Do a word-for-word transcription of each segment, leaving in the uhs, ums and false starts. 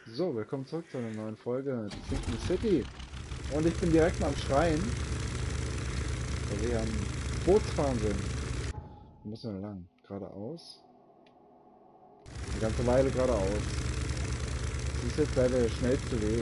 So, willkommen zurück zu einer neuen Folge Sinking City. Und ich bin direkt mal am Schreien, weil wir hier am Bootsfahren sind. Wo müssen wir lang? Geradeaus? Eine ganze Weile geradeaus. Das ist jetzt leider der schnellste Weg.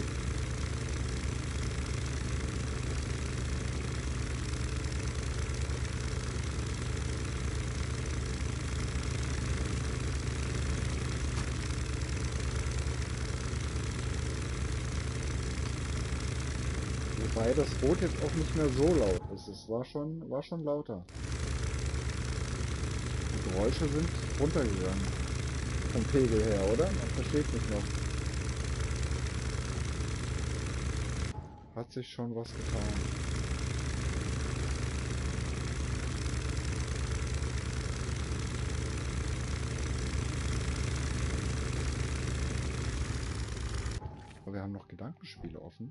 Wobei das Boot jetzt auch nicht mehr so laut ist. Es war schon, war schon lauter. Die Geräusche sind runtergegangen. Vom Pegel her, oder? Man versteht mich noch. Hat sich schon was getan. Aber wir haben noch Gedankenspiele offen.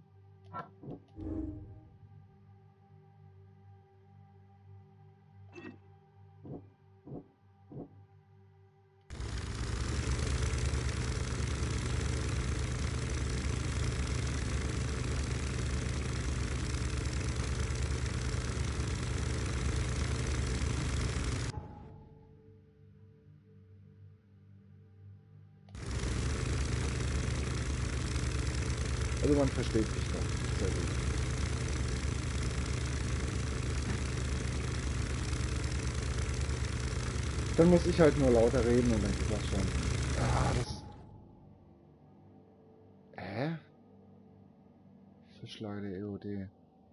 Also man versteht mich noch. Sehr gut. Dann muss ich halt nur lauter reden und dann geht das schon. Ah, das... Hä? Fischlager der E O D.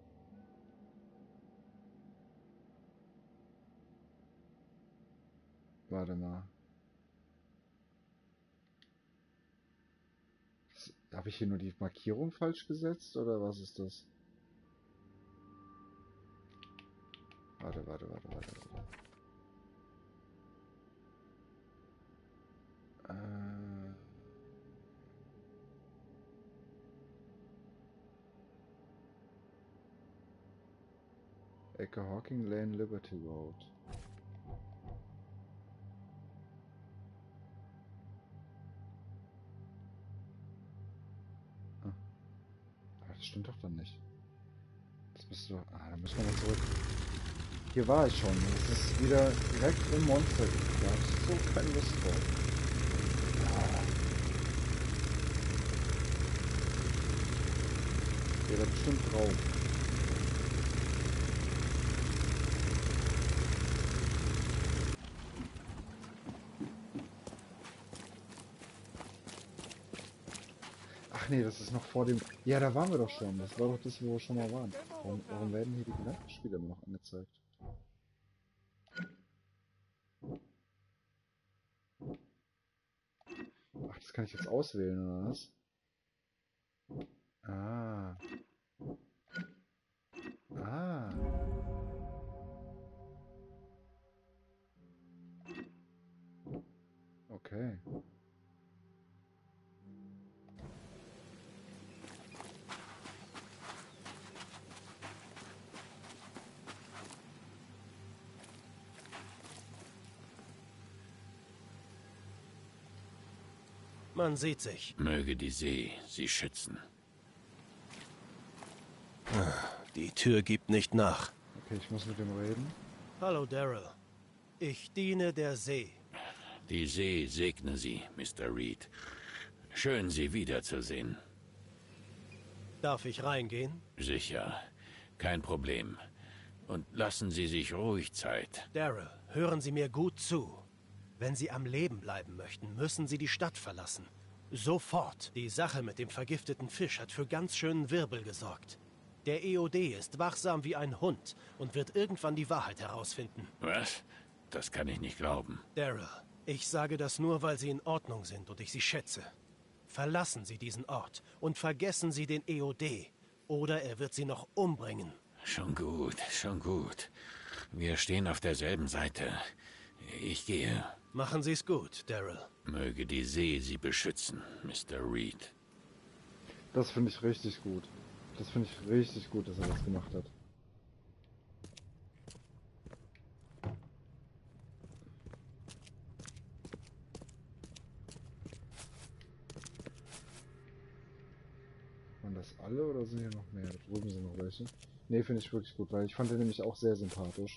Warte mal. Habe ich hier nur die Markierung falsch gesetzt oder was ist das? Warte, warte, warte, warte, warte. Äh... Ecke Hawking Lane, Liberty Road. Ah, das stimmt doch dann nicht. Das müsste doch... Ah, da müssen wir mal zurück. Hier war ich schon. Es ist wieder direkt im Monster. Da habe ich so keine Lust drauf. Ah. Geht da bestimmt drauf. Ach nee, das ist noch vor dem... Ja, da waren wir doch schon. Das war doch das, wo wir schon mal waren. Warum, warum werden hier die Gedankenspiele immer noch angezeigt? Ach, das kann ich jetzt auswählen, oder was? Ah. Ah. Okay. Man sieht sich. Möge die See sie schützen. Die Tür gibt nicht nach. Okay, ich muss mit dem reden. Hallo, Daryl. Ich diene der See. Die See segne Sie, Mister Reed. Schön, Sie wiederzusehen. Darf ich reingehen? Sicher. Kein Problem. Und lassen Sie sich ruhig Zeit. Daryl, hören Sie mir gut zu. Wenn Sie am Leben bleiben möchten, müssen Sie die Stadt verlassen. Sofort. Die Sache mit dem vergifteten Fisch hat für ganz schönen Wirbel gesorgt. Der E O D ist wachsam wie ein Hund und wird irgendwann die Wahrheit herausfinden. Was? Das kann ich nicht glauben. Daryl, ich sage das nur, weil Sie in Ordnung sind und ich Sie schätze. Verlassen Sie diesen Ort und vergessen Sie den E O D. Oder er wird Sie noch umbringen. Schon gut, schon gut. Wir stehen auf derselben Seite. Ich gehe. Machen Sie es gut, Daryl. Möge die See Sie beschützen, Mister Reed. Das finde ich richtig gut. Das finde ich richtig gut, dass er das gemacht hat. Waren das alle oder sind hier noch mehr? Da drüben sind noch welche. Ne, finde ich wirklich gut, weil ich fand den nämlich auch sehr sympathisch.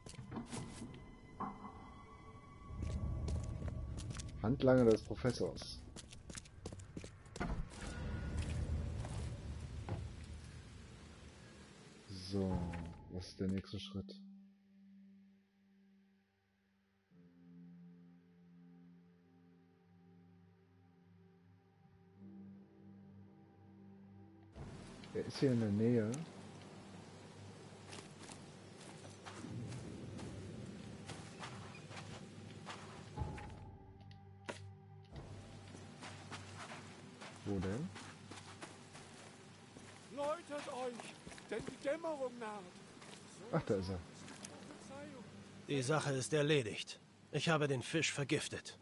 Handlanger des Professors. So, was ist der nächste Schritt? Er ist hier in der Nähe. Wo denn? Läutet euch, denn die Dämmerung naht. Ach, da ist er. Die Sache ist erledigt. Ich habe den Fisch vergiftet.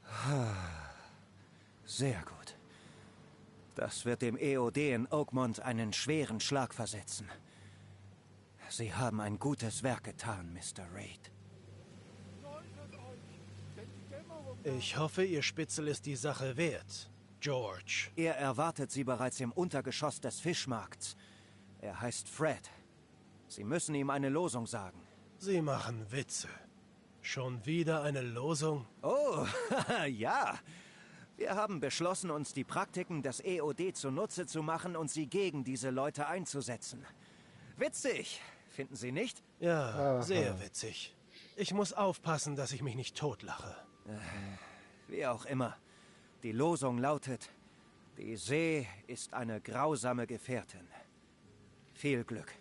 Sehr gut. Das wird dem E O D in Oakmont einen schweren Schlag versetzen. Sie haben ein gutes Werk getan, Mister Reid. Läutet euch, denn die Dämmerung naht. Ich hoffe, Ihr Spitzel ist die Sache wert, George. Er erwartet Sie bereits im Untergeschoss des Fischmarkts. Er heißt Fred. Sie müssen ihm eine Losung sagen. Sie machen Witze. Schon wieder eine Losung? Oh, ja. Wir haben beschlossen, uns die Praktiken des E O D zunutze zu machen und sie gegen diese Leute einzusetzen. Witzig, finden Sie nicht? Ja, Aha. sehr witzig. Ich muss aufpassen, dass ich mich nicht totlache. Wie auch immer. Die Losung lautet, die See ist eine grausame Gefährtin. Viel Glück.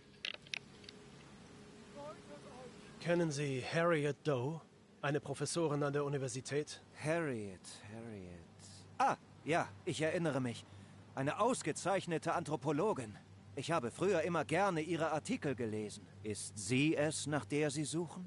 Kennen Sie Harriet Doe, eine Professorin an der Universität? Harriet, Harriet. Ah, ja, ich erinnere mich. Eine ausgezeichnete Anthropologin. Ich habe früher immer gerne ihre Artikel gelesen. Ist sie es, nach der Sie suchen?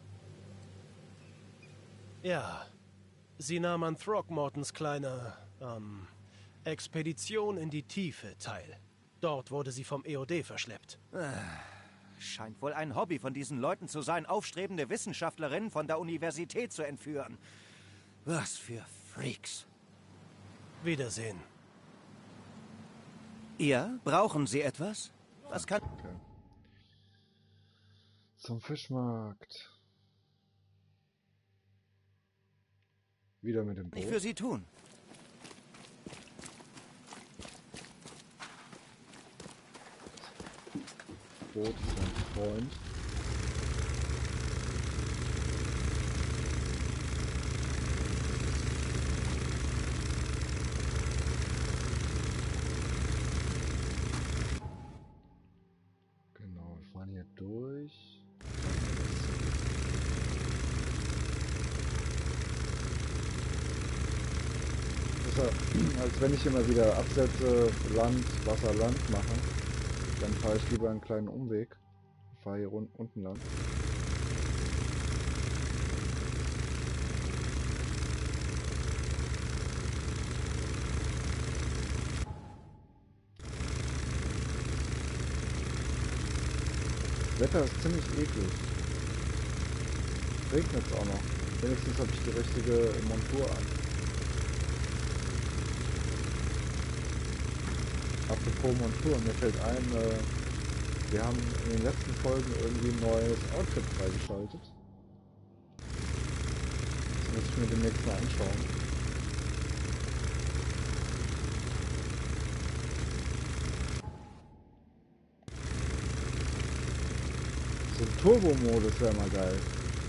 Ja. Sie nahm an Throckmortons kleiner, ähm, Expedition in die Tiefe teil. Dort wurde sie vom E O D verschleppt. Scheint wohl ein Hobby von diesen Leuten zu sein, aufstrebende Wissenschaftlerinnen von der Universität zu entführen. Was für Freaks. Wiedersehen. Ja, brauchen Sie etwas? Was kann... Okay. Zum Fischmarkt. Wieder mit dem ich Boot. für Sie tun? Boot ist ein Freund. Genau, wir fahren hier durch. Besser, als wenn ich immer wieder Absätze Land, Wasser, Land mache, dann fahre ich lieber einen kleinen Umweg. Ich fahre hier un unten lang. Das Wetter ist ziemlich eklig. Regnet es auch noch. Wenigstens habe ich die richtige Montur an. Apropos Montur, mir fällt ein, äh, wir haben in den letzten Folgen irgendwie ein neues Outfit freigeschaltet. Das muss ich mir demnächst mal anschauen. So ein Turbo-Modus wäre mal geil.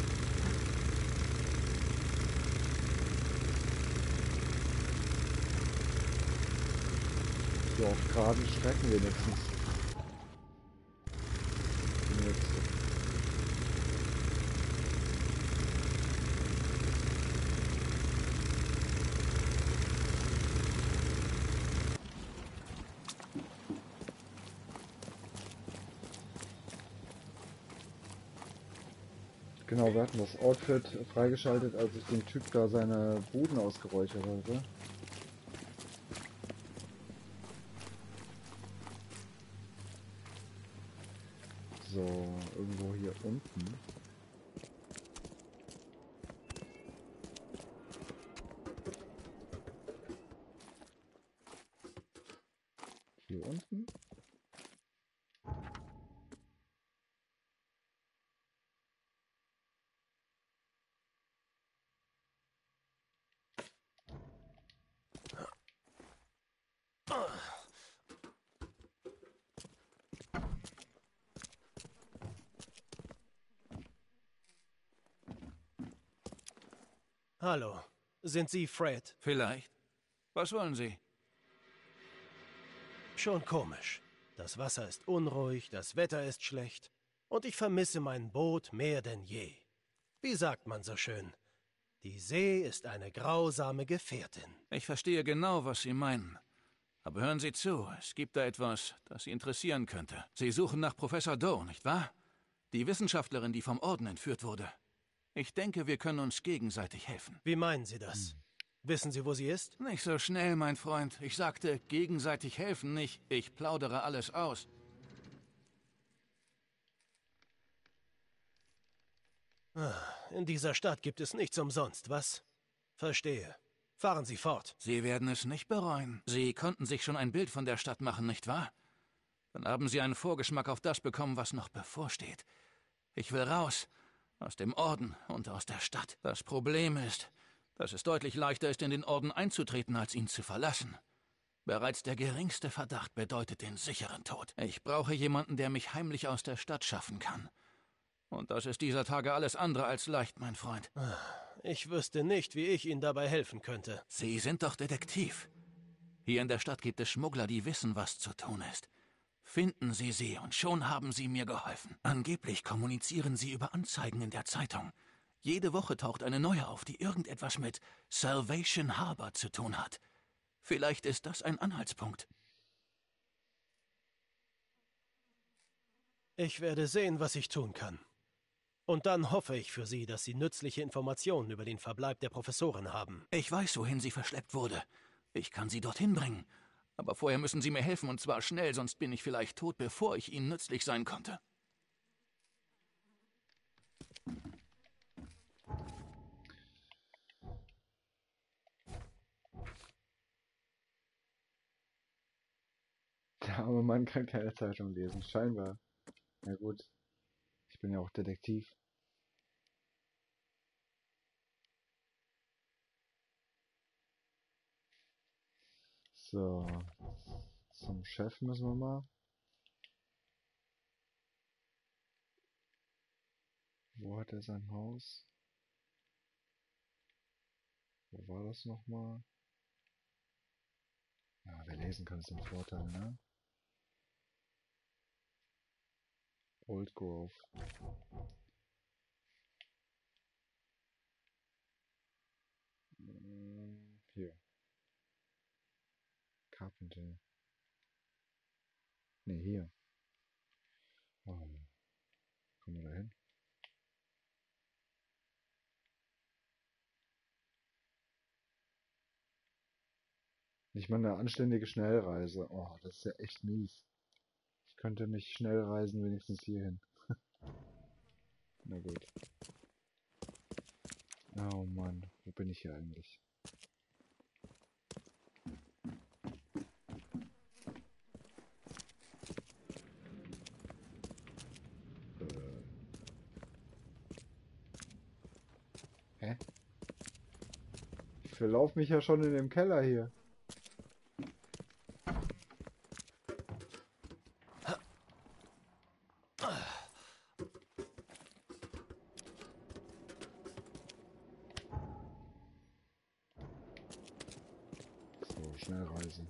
So auf geraden Strecken wenigstens. Die nächste. Genau, wir hatten das Outfit freigeschaltet, als ich den Typ da seine Buden ausgeräuchert hatte. So, irgendwo hier unten. Hier unten. Hallo, sind Sie Fred? Vielleicht. Was wollen Sie? Schon komisch. Das Wasser ist unruhig, das Wetter ist schlecht und ich vermisse mein Boot mehr denn je. Wie sagt man so schön? Die See ist eine grausame Gefährtin. Ich verstehe genau, was Sie meinen. Aber hören Sie zu, es gibt da etwas, das Sie interessieren könnte. Sie suchen nach Professor Doe, nicht wahr? Die Wissenschaftlerin, die vom Orden entführt wurde. Ich denke, wir können uns gegenseitig helfen. Wie meinen Sie das? Wissen Sie, wo sie ist? Nicht so schnell, mein Freund. Ich sagte, gegenseitig helfen, nicht ich plaudere alles aus. In dieser Stadt gibt es nichts umsonst, was? Verstehe. Fahren Sie fort. Sie werden es nicht bereuen. Sie konnten sich schon ein Bild von der Stadt machen, nicht wahr? Dann haben Sie einen Vorgeschmack auf das bekommen, was noch bevorsteht. Ich will raus. Aus dem Orden und aus der Stadt. Das Problem ist, dass es deutlich leichter ist, in den Orden einzutreten, als ihn zu verlassen. Bereits der geringste Verdacht bedeutet den sicheren Tod. Ich brauche jemanden, der mich heimlich aus der Stadt schaffen kann. Und das ist dieser Tage alles andere als leicht, mein Freund. Ich wüsste nicht, wie ich Ihnen dabei helfen könnte. Sie sind doch Detektiv. Hier in der Stadt gibt es Schmuggler, die wissen, was zu tun ist. Finden Sie sie, und schon haben Sie mir geholfen. Angeblich kommunizieren Sie über Anzeigen in der Zeitung. Jede Woche taucht eine neue auf, die irgendetwas mit Salvation Harbor zu tun hat. Vielleicht ist das ein Anhaltspunkt. Ich werde sehen, was ich tun kann. Und dann hoffe ich für Sie, dass Sie nützliche Informationen über den Verbleib der Professorin haben. Ich weiß, wohin sie verschleppt wurde. Ich kann sie dorthin bringen. Aber vorher müssen Sie mir helfen, und zwar schnell, sonst bin ich vielleicht tot, bevor ich Ihnen nützlich sein konnte. Der arme Mann kann keine Zeitung lesen, scheinbar. Na gut, ich bin ja auch Detektiv. So, zum Chef müssen wir mal. Wo hat er sein Haus? Wo war das nochmal? Ja, wer lesen kann, ist ein Vorteil, ne? Old Grove. Hm, hier. Carpenter. Ne, hier. Oh. Kommen wir da hin? Nicht mal eine anständige Schnellreise. Oh, das ist ja echt mies. Ich könnte nicht schnell reisen, wenigstens hierhin. Na gut. Oh Mann, wo bin ich hier eigentlich? Äh. Hä? Ich verlauf mich ja schon in dem Keller hier. Schnellreise.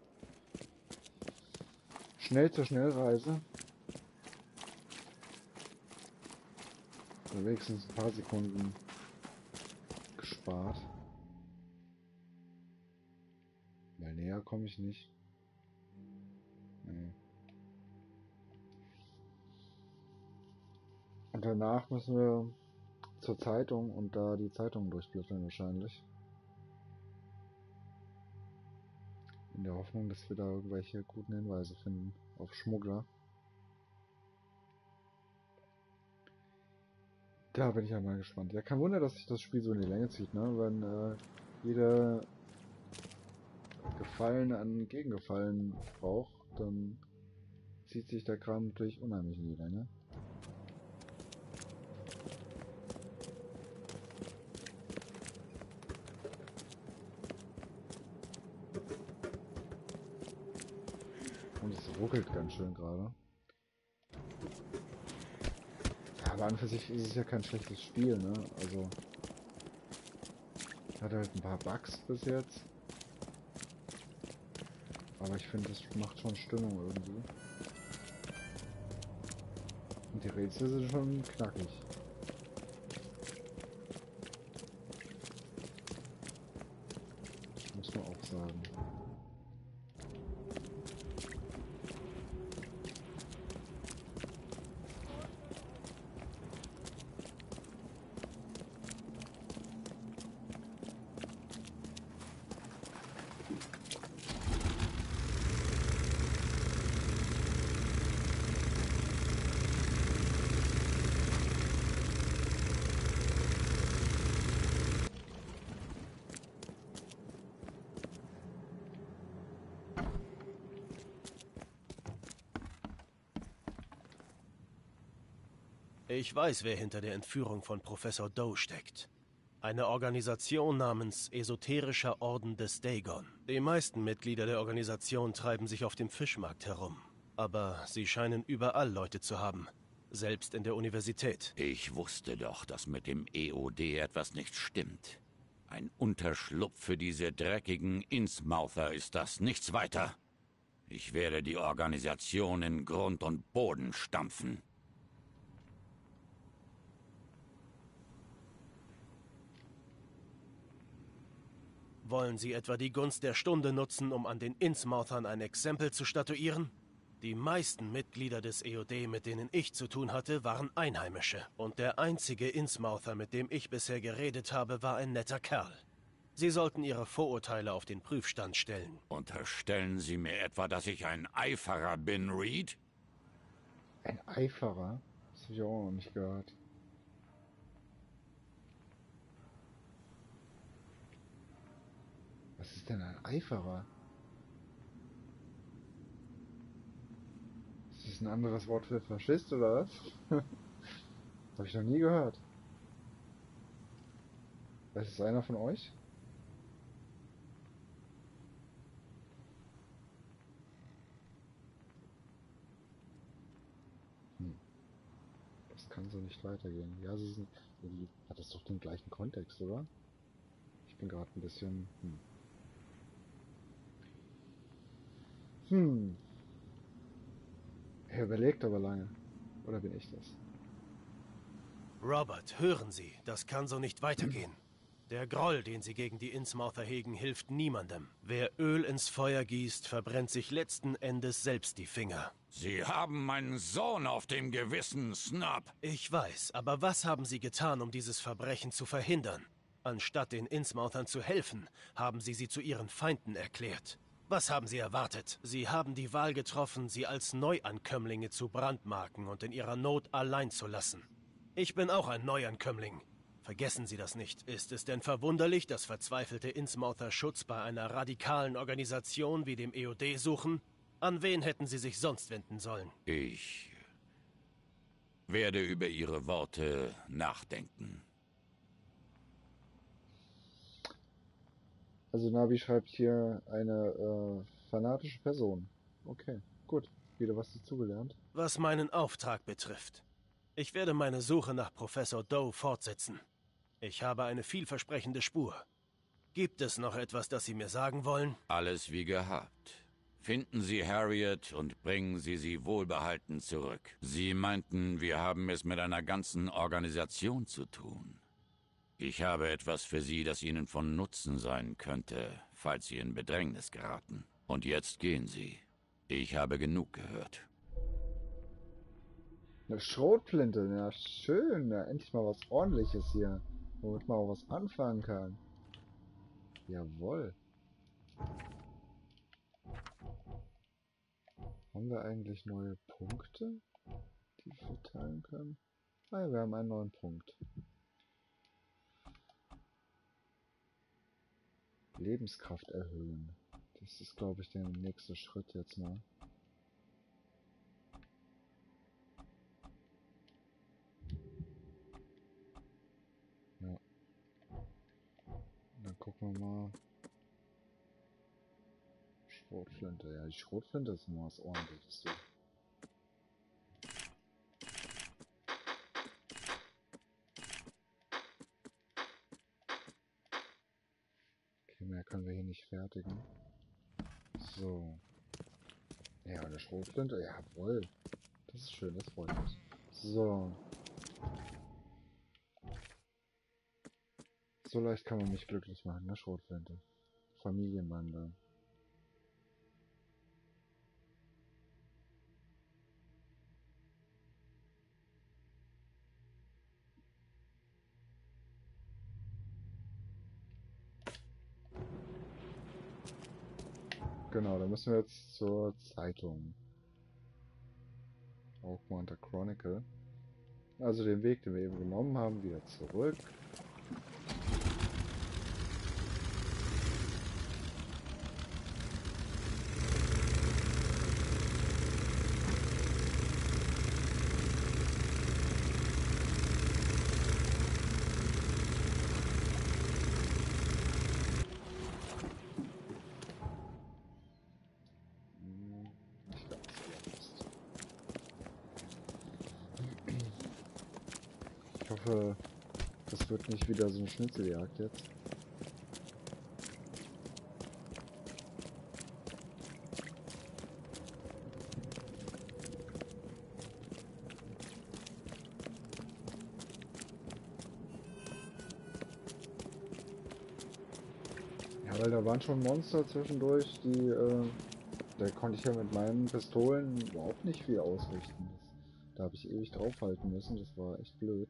Schnell zur Schnellreise. Wenigstens ein paar Sekunden gespart. Weil näher komme ich nicht. Nee. Und danach müssen wir zur Zeitung und da die Zeitung durchblättern wahrscheinlich. In der Hoffnung, dass wir da irgendwelche guten Hinweise finden auf Schmuggler. Da bin ich ja mal gespannt. Ja, kein Wunder, dass sich das Spiel so in die Länge zieht, ne? Wenn äh, jeder Gefallen an Gegengefallen braucht. dann zieht sich der Kram natürlich unheimlich in die Länge. Und es ruckelt ganz schön gerade. Ja, aber an und für sich ist es ja kein schlechtes Spiel, ne? Also hat halt ein paar Bugs bis jetzt. Aber ich finde, es macht schon Stimmung irgendwie. Und die Rätsel sind schon knackig. Muss man auch sagen. Ich weiß, wer hinter der Entführung von Professor Doe steckt. Eine Organisation namens Esoterischer Orden des Dagon. Die meisten Mitglieder der Organisation treiben sich auf dem Fischmarkt herum. Aber sie scheinen überall Leute zu haben. Selbst in der Universität. Ich wusste doch, dass mit dem E O D etwas nicht stimmt. Ein Unterschlupf für diese dreckigen Innsmouther ist das, nichts weiter. Ich werde die Organisation in Grund und Boden stampfen. Wollen Sie etwa die Gunst der Stunde nutzen, um an den Innsmouthern ein Exempel zu statuieren? Die meisten Mitglieder des E O D, mit denen ich zu tun hatte, waren Einheimische. Und der einzige Innsmouther, mit dem ich bisher geredet habe, war ein netter Kerl. Sie sollten Ihre Vorurteile auf den Prüfstand stellen. Unterstellen Sie mir etwa, dass ich ein Eiferer bin, Reed? Ein Eiferer? Das habe ich auch noch nicht gehört. Was ist denn ein Eiferer? Ist das ein anderes Wort für Faschist oder was? Habe ich noch nie gehört. Weiß es einer von euch? Hm. Das kann so nicht weitergehen. Ja, sie sind. Die hat das doch den gleichen Kontext, oder? Ich bin gerade ein bisschen. Hm. Hm. Er überlegt aber lange. Oder bin ich das? Robert, hören Sie, das kann so nicht weitergehen. Der Groll, den Sie gegen die Innsmouther hegen, hilft niemandem. Wer Öl ins Feuer gießt, verbrennt sich letzten Endes selbst die Finger. Sie haben meinen Sohn auf dem Gewissen, Snob. Ich weiß, aber was haben Sie getan, um dieses Verbrechen zu verhindern? Anstatt den Innsmouthern zu helfen, haben Sie sie zu Ihren Feinden erklärt. Was haben Sie erwartet? Sie haben die Wahl getroffen, sie als Neuankömmlinge zu brandmarken und in ihrer Not allein zu lassen. Ich bin auch ein Neuankömmling. Vergessen Sie das nicht. Ist es denn verwunderlich, dass verzweifelte Innsmouther Schutz bei einer radikalen Organisation wie dem E O D suchen? An wen hätten Sie sich sonst wenden sollen? Ich werde über Ihre Worte nachdenken. Also Navi schreibt hier eine äh, fanatische Person. Okay, gut. Wieder was dazugelernt. Was meinen Auftrag betrifft. Ich werde meine Suche nach Professor Doe fortsetzen. Ich habe eine vielversprechende Spur. Gibt es noch etwas, das Sie mir sagen wollen? Alles wie gehabt. Finden Sie Harriet und bringen Sie sie wohlbehalten zurück. Sie meinten, wir haben es mit einer ganzen Organisation zu tun. Ich habe etwas für Sie, das Ihnen von Nutzen sein könnte, falls Sie in Bedrängnis geraten. Und jetzt gehen Sie. Ich habe genug gehört. Eine Schrotflinte, ja schön. Ja, endlich mal was Ordentliches hier. Womit man auch was anfangen kann. Jawohl. Haben wir eigentlich neue Punkte, die wir verteilen können? Ah ja, wir haben einen neuen Punkt. Lebenskraft erhöhen. Das ist, glaube ich, der nächste Schritt jetzt mal. wir mal. Schrotflinte. Ja, die Schrotflinte ist immer was Ordentliches. So. Okay, mehr können wir hier nicht fertigen. So. Ja, eine Schrotflinte. Jawohl. Das ist schön, das freut mich. So. So leicht kann man mich glücklich machen, ne? Schrotflinte. Familienwandel. Genau, da müssen wir jetzt zur Zeitung. Oakmont Chronicle. Also den Weg, den wir eben genommen haben, wieder zurück. Ich hoffe, das wird nicht wieder so eine Schnitzeljagd jetzt. Ja, weil da waren schon Monster zwischendurch, die, äh, da konnte ich ja mit meinen Pistolen überhaupt nicht viel ausrichten. Das, da habe ich ewig draufhalten müssen, das war echt blöd.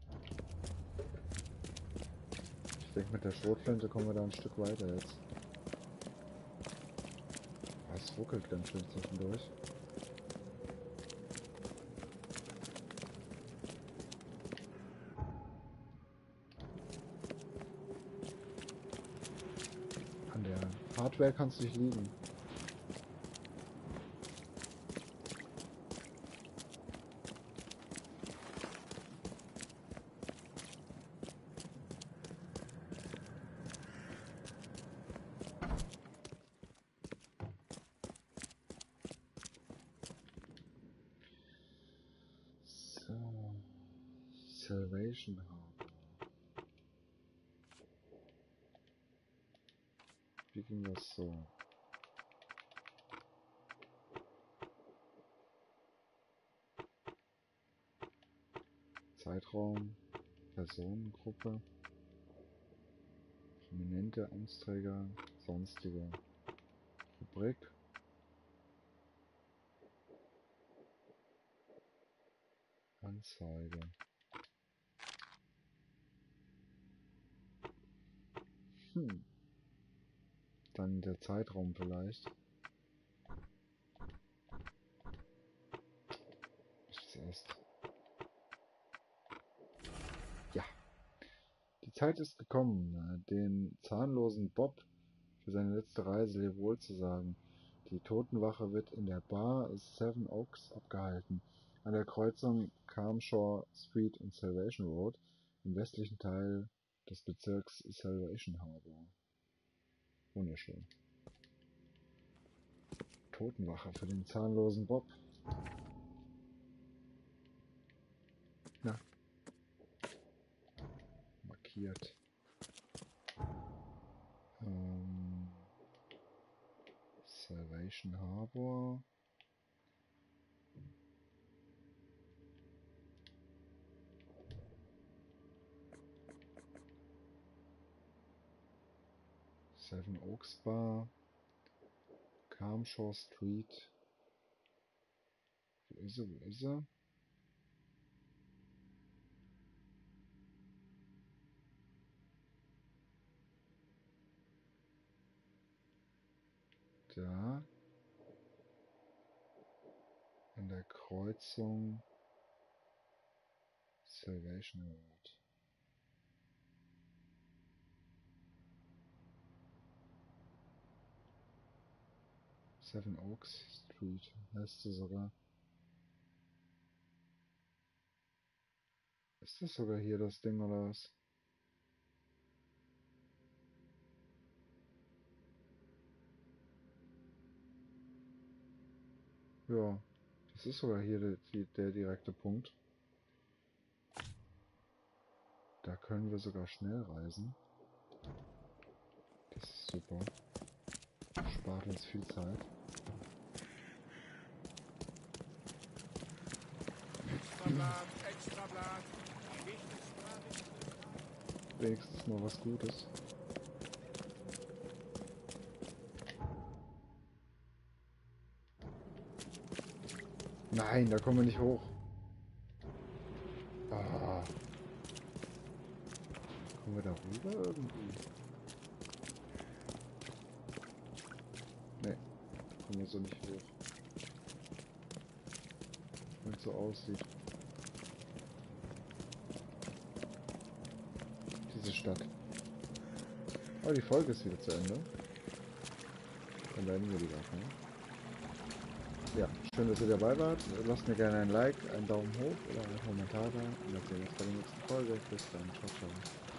Ich denke, mit der Schrotflinte kommen wir da ein Stück weiter jetzt. Oh, es ruckelt ganz schön zwischendurch. An der Hardware kann es nicht liegen. Salvation Harbor. Wie ging das so? Zeitraum, Personengruppe, prominente Amtsträger, sonstige Rubrik. Anzeige. Hm. Dann der Zeitraum vielleicht. Ich erst. Ja. Die Zeit ist gekommen, den zahnlosen Bob für seine letzte Reise Lebewohl zu sagen. Die Totenwache wird in der Bar Seven Oaks abgehalten, an der Kreuzung Carmshaw Street und Salvation Road, im westlichen Teil des Bezirks Salvation Harbor. Wunderschön. Totenwache für den zahnlosen Bob. Na. Markiert. Ähm, Salvation Harbor. Seven Oaks Bar. Carmshaw Street. Wo ist er? Wo ist er? Da. An der Kreuzung Salvation Road. Seven Oaks Street heißt sie sogar. Ist das sogar hier das Ding oder was? Ja, das ist sogar hier der, die, der direkte Punkt. Da können wir sogar schnell reisen. Das ist super. Spart uns viel Zeit. Extrablatt, Extrablatt. Die wichtigsten Nachrichten. Wenigstens mal was Gutes. Nein, da kommen wir nicht hoch. Ah. Kommen wir da rüber irgendwie? Ne, kommen wir so nicht hoch. Wenn es so aussieht. Diese Stadt. Aber die Folge ist wieder zu Ende. Dann werden wir die Waffe. Ja, schön, dass ihr dabei wart. Lasst mir gerne ein Like, einen Daumen hoch oder einen Kommentar da. Und dann sehen wir uns bei der nächsten Folge. Bis dann. Ciao, ciao.